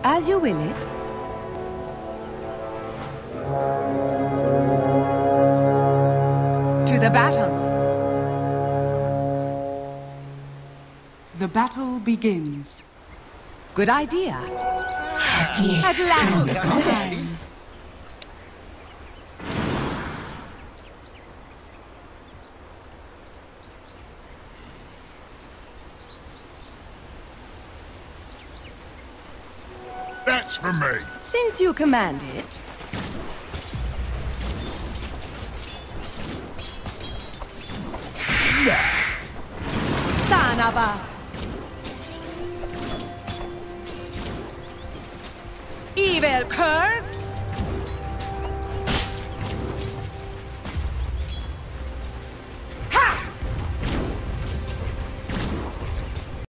As you will it. To the battle. The battle begins. Good idea. At last it's time. That's for me. Since you command it. Sanaba. Evil curse.